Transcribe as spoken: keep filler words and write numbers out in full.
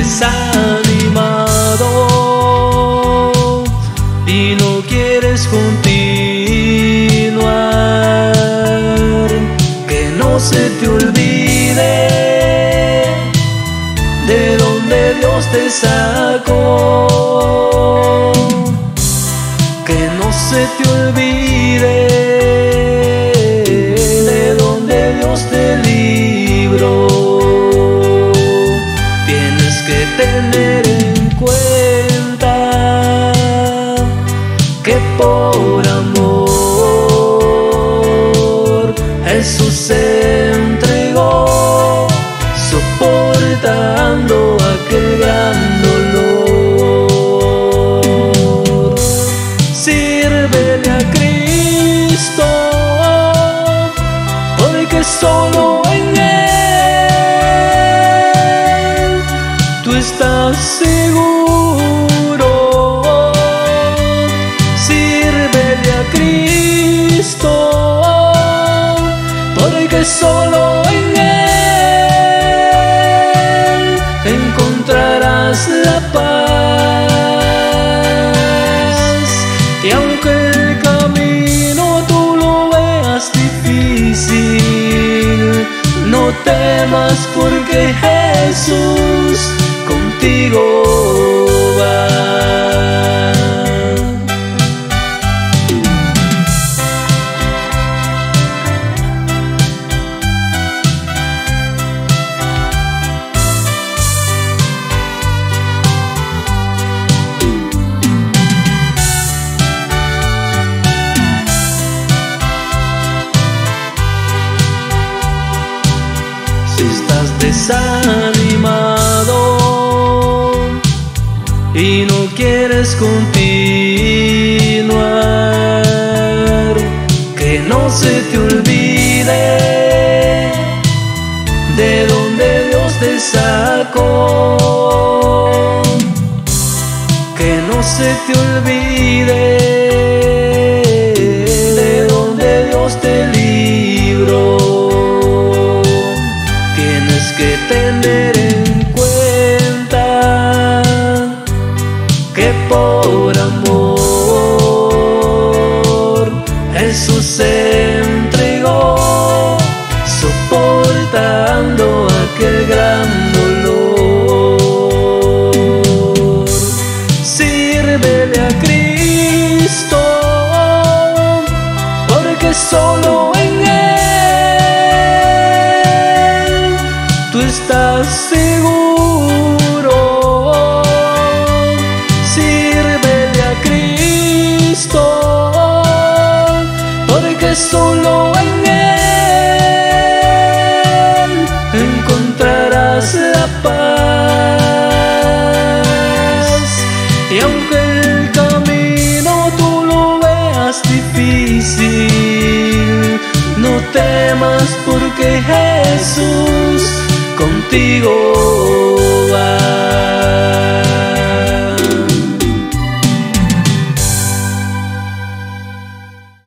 desanimado y no quieres continuar, que no se te olvide de donde Dios te sacó, que no se te olvide de donde Dios te libró. Tienes que tener en cuenta que por amor Jesús se entregó, soportando aquel gran dolor. Sírvele a Cristo, porque solo en Él tú estás seguro. Sírvele a Cristo, porque solo en Él encontrarás la paz. Y aunque el camino tú lo veas difícil, no temas, porque Jesús contigo va. Si estás desanimado y no quieres continuar, que no se te olvide de donde Dios te sacó, que no se te olvide de donde Dios te libró. Tienes que tener en cuenta que por amor Jesús se entregó, soportando aquel gran dolor. Sírvele a Cristo, porque solo en Él tú estás seguro. Sírvele a Cristo, porque solo en Él encontrarás la paz. Y aunque el camino tú lo veas difícil, no temas, porque Jesús contigo